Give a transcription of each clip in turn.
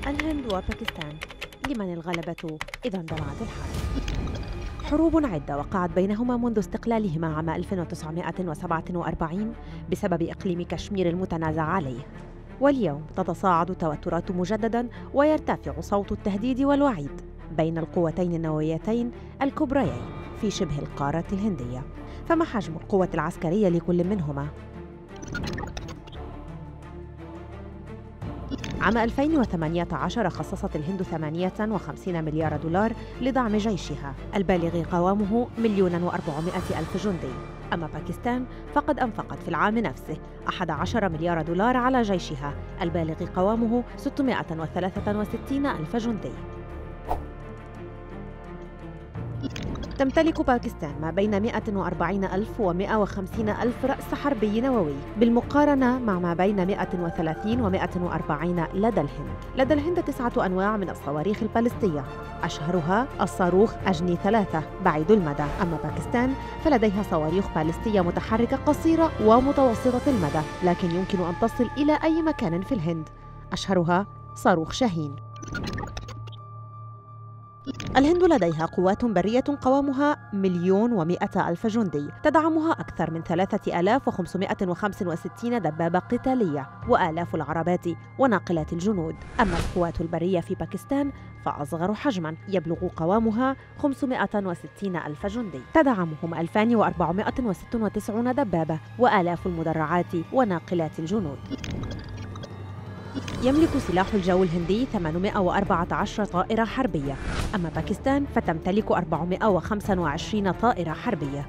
الهند وباكستان، لمن الغلبة إذا اندلعت الحرب؟ حروب عدة وقعت بينهما منذ استقلالهما عام 1947 بسبب إقليم كشمير المتنازع عليه، واليوم تتصاعد التوترات مجدداً ويرتفع صوت التهديد والوعيد بين القوتين النوويتين الكبريين في شبه القارة الهندية. فما حجم القوة العسكرية لكل منهما؟ عام 2018 خصصت الهند 58 مليار دولار لدعم جيشها البالغ قوامه 1,400,000 جندي، أما باكستان فقد أنفقت في العام نفسه 11 مليار دولار على جيشها البالغ قوامه 663,000 جندي. تمتلك باكستان ما بين 140,000 و 150,000 رأس حربي نووي، بالمقارنة مع ما بين 130 و 140 لدى الهند. لدى الهند 9 أنواع من الصواريخ البالستية، أشهرها الصاروخ أجني 3 بعيد المدى، أما باكستان فلديها صواريخ بالستية متحركة قصيرة ومتوسطة المدى، لكن يمكن أن تصل إلى أي مكان في الهند، أشهرها صاروخ شاهين. الهند لديها قوات برية قوامها 1,100,000 جندي، تدعمها أكثر من 3,565 دبابة قتالية وآلاف العربات وناقلات الجنود. أما القوات البرية في باكستان فأصغر حجماً، يبلغ قوامها 560,000 جندي، تدعمهم 2,496 دبابة وآلاف المدرعات وناقلات الجنود. يملك سلاح الجو الهندي 814 طائرة حربية، أما باكستان فتمتلك 425 طائرة حربية.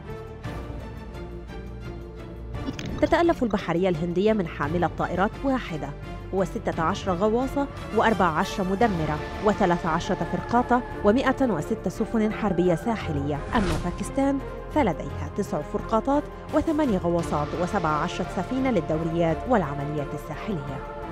تتألف البحرية الهندية من حاملة طائرات واحدة و16 غواصة و14 مدمرة و13 فرقاطة و106 سفن حربية ساحلية، أما باكستان فلديها 9 فرقاطات و8 غواصات و17 سفينة للدوريات والعمليات الساحلية.